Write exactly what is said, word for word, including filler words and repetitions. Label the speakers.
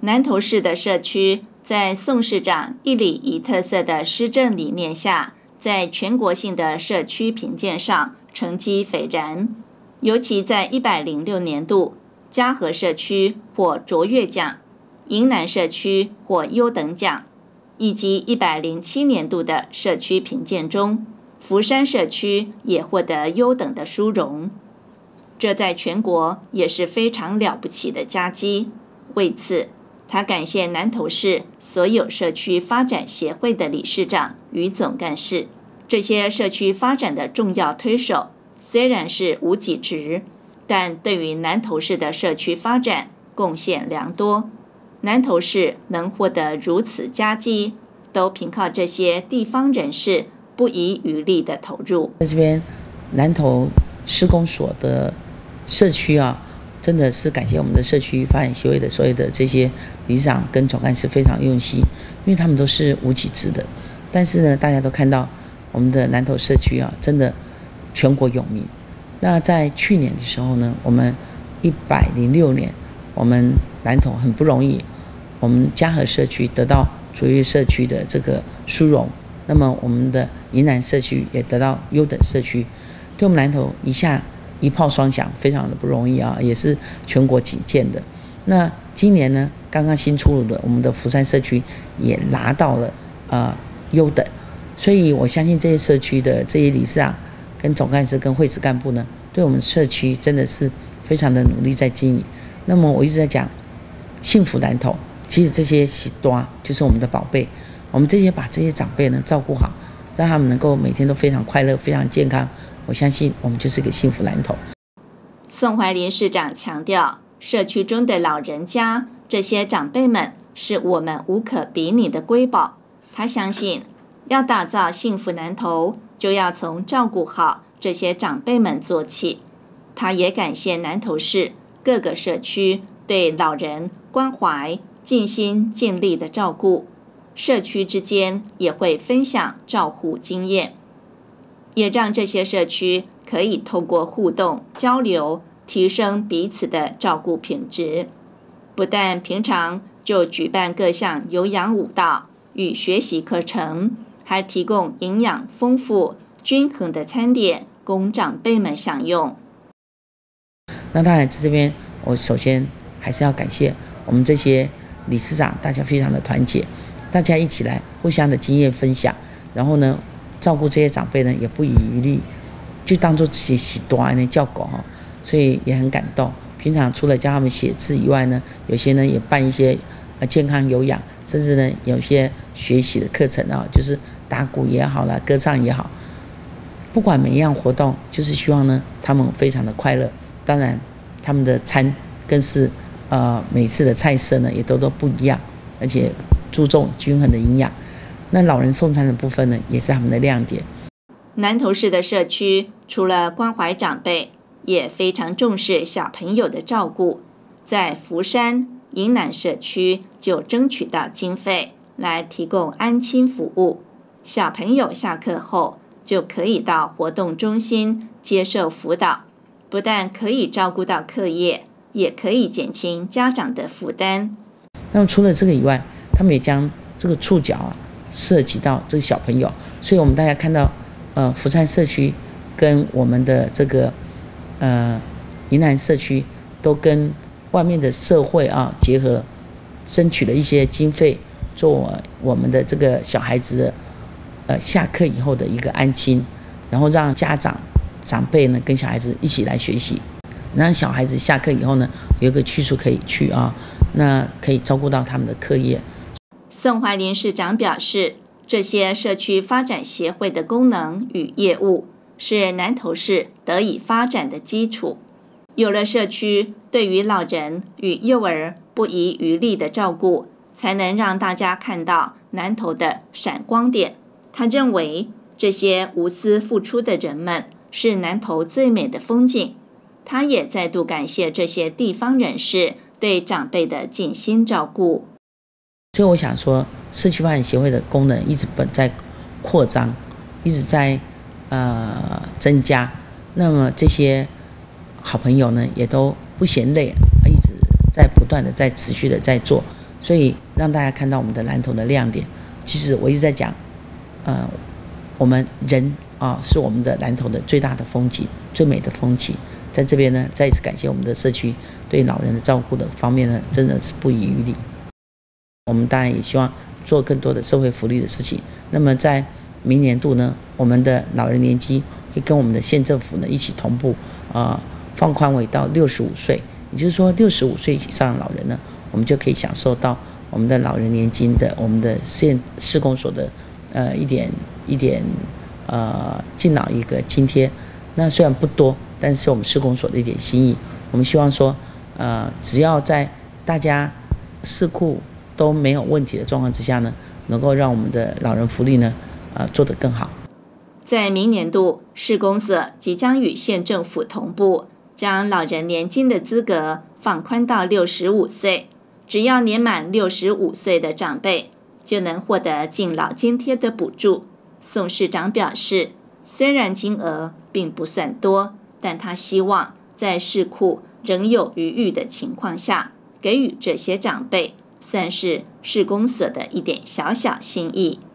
Speaker 1: 南投市的社区在宋市长一里一特色的施政理念下，在全国性的社区评鉴上成绩斐然，尤其在一百零六年度，嘉禾社区获卓越奖，营南社区获优等奖，以及一百零七年度的社区评鉴中，福山社区也获得优等的殊荣。这在全国也是非常了不起的佳绩。为此，他感谢南投市所有社区发展协会的理事长与总干事，这些社区发展的重要推手，虽然是无给职，但对于南投市的社区发展贡献良多。南投市能获得如此佳绩，都凭靠这些地方人士不遗余力的投入。
Speaker 2: 在这边，南投施工所的社区啊，真的是感谢我们的社区发展协会的所有的这些理事长跟总干事非常用心，因为他们都是无给职的。但是呢，大家都看到我们的南投社区啊，真的全国有名。那在去年的时候呢，我们一百零六年，我们南投很不容易，我们嘉禾社区得到卓越社区的这个殊荣，那么我们的营南社区也得到优等社区，对我们南投一下一炮双响，非常的不容易啊，也是全国仅见的。那今年呢，刚刚新出炉的我们的福山社区也拿到了呃优等，所以我相信这些社区的这些理事长、跟总干事、跟会址干部呢，对我们社区真的是非常的努力在经营。那么我一直在讲幸福南投，其实这些喜多就是我们的宝贝，我们这些把这些长辈呢照顾好，让他们能够每天都非常快乐、非常健康。我相信我们就是个幸福南投。
Speaker 1: 宋怀林市长强调，社区中的老人家，这些长辈们是我们无可比拟的瑰宝。他相信，要打造幸福南投，就要从照顾好这些长辈们做起。他也感谢南投市各个社区对老人关怀、尽心尽力的照顾，社区之间也会分享照护经验，也让这些社区可以透过互动交流，提升彼此的照顾品质。不但平常就举办各项有氧舞蹈与学习课程，还提供营养丰富、均衡的餐点供长辈们享用。
Speaker 2: 那当然，在这边我首先还是要感谢我们这些理事长，大家非常的团结，大家一起来互相的经验分享，然后呢，照顾这些长辈呢也不遗余力，就当做自己喜多那叫狗哈，所以也很感动。平常除了教他们写字以外呢，有些呢也办一些呃健康有氧，甚至呢有些学习的课程啊，就是打鼓也好啦，歌唱也好，不管每一样活动，就是希望呢他们非常的快乐。当然，他们的餐更是呃每次的菜色呢也都都不一样，而且注重均衡的营养。那老人送餐的部分呢，也是他们的亮点。
Speaker 1: 南投市的社区除了关怀长辈，也非常重视小朋友的照顾。在福山、营南社区就争取到经费来提供安亲服务，小朋友下课后就可以到活动中心接受辅导，不但可以照顾到课业，也可以减轻家长的负担。
Speaker 2: 那么除了这个以外，他们也将这个触角啊涉及到这个小朋友，所以我们大家看到，呃，福山社区跟我们的这个呃营南社区都跟外面的社会啊结合，争取了一些经费，做我们的这个小孩子的呃下课以后的一个安亲，然后让家长长辈呢跟小孩子一起来学习，让小孩子下课以后呢有一个去处可以去啊，那可以照顾到他们的课业。
Speaker 1: 宋怀林市长表示，这些社区发展协会的功能与业务是南投市得以发展的基础。有了社区对于老人与幼儿不遗余力的照顾，才能让大家看到南投的闪光点。他认为，这些无私付出的人们是南投最美的风景。他也再度感谢这些地方人士对长辈的尽心照顾。
Speaker 2: 所以我想说，社区发展协会的功能一直在扩张，一直在呃增加。那么这些好朋友呢，也都不嫌累，一直在不断的在持续的在做。 所以让大家看到我们的南投的亮点。其实我一直在讲，呃，我们人啊是我们的南投的最大的风景，最美的风景。在这边呢，再一次感谢我们的社区对老人的照顾的方面呢，真的是不遗余力。我们当然也希望做更多的社会福利的事情。那么在明年度呢，我们的老人年金会跟我们的县政府呢一起同步，呃，放宽为到六十五岁，也就是说六十五岁以上的老人呢，我们就可以享受到我们的老人年金的我们的县市公所的呃一点一点呃敬老一个津贴。那虽然不多，但是我们市公所的一点心意。我们希望说，呃，只要在大家市库都没有问题的状况之下呢，能够让我们的老人福利呢，呃，做得更好。
Speaker 1: 在明年度，市公所即将与县政府同步，将老人年金的资格放宽到六十五岁，只要年满六十五岁的长辈，就能获得敬老津贴的补助。宋市长表示，虽然金额并不算多，但他希望在市库仍有余裕的情况下，给予这些长辈，算是市公所的一点小小心意。